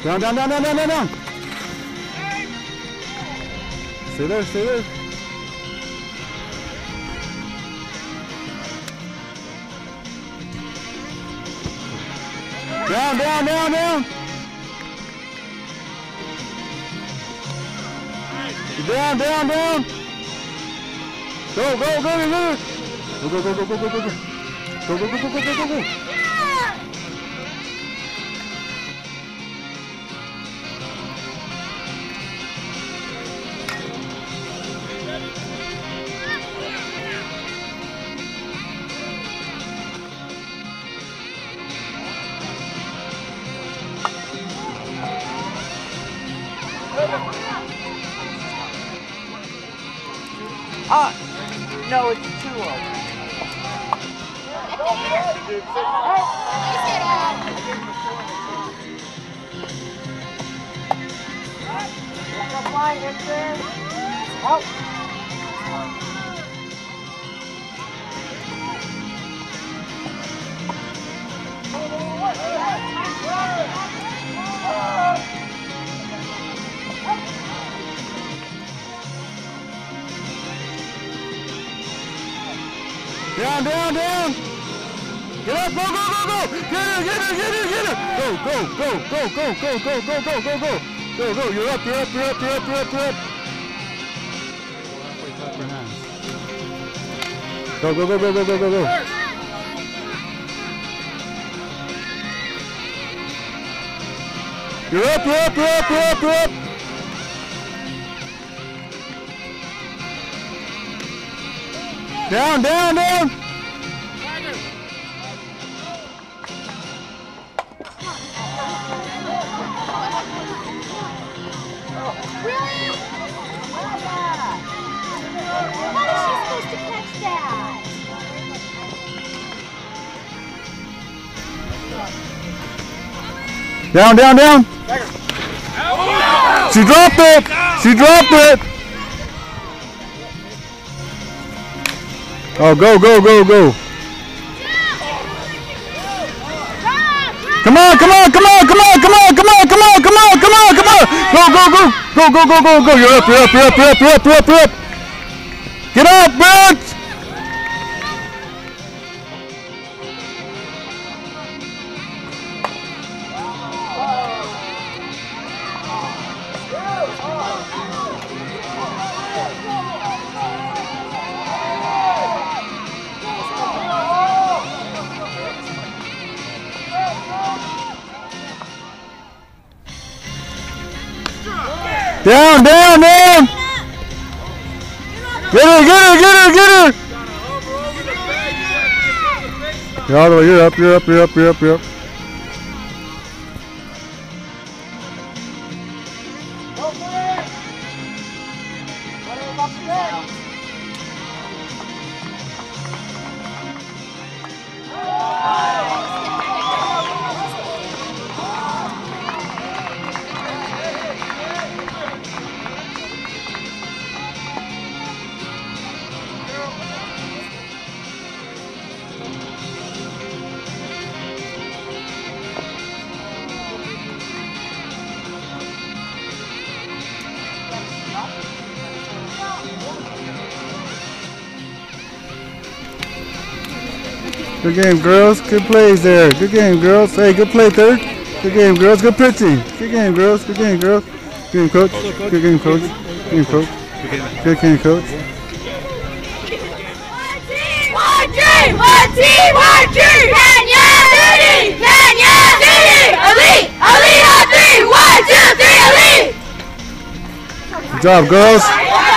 Down, down, down, down, down, down, down. Stay there, stay there. Down, down, down, down. Down, down, down. Go, go, go, go, go. Go, go, go, go, go, go, go. Go, go, go, go, go, go, go, go. No, it's 2-0. Out. Down, down, down. Get up, go, go, go, go. Get her, get her, get her, get her. Go, go, go, go, go, go, go, go, go, go, go. Go, go, you're up, you're up, you're up, you're up, you're up, you're up. Go, go, go, go, go, go, go, go. You're up, you're up, you're up, you're up, you're up. Down, down, down. Really? How is she supposed to catch that? Down, down, down. She dropped it. She dropped it. Oh, go, go, go, go. Come on, come on, come on, come on, come on, come on, come on, come on, come on, come on. Go, go, go. Go, go, go, go, go. You're up, you're up, you're up, you're up, you're up, you're up, you're up. Get up, bitch. Down, down, down! Get her, get her, get her, get her! You're all the way, you're up, you're up, you're up, you're up, you're up. Good game, girls. Good plays there. Good game, girls. Hey, good play, third. Good game, girls. Good pitching. Good game, girls. Good game, girls. Good game, coach. Good game, coach. Good game, coach. Good game, coach. One team! One team! One team! Kansas City! Kansas City! Elite! Elite on three! 1, 2, 3, elite! Good job, girls.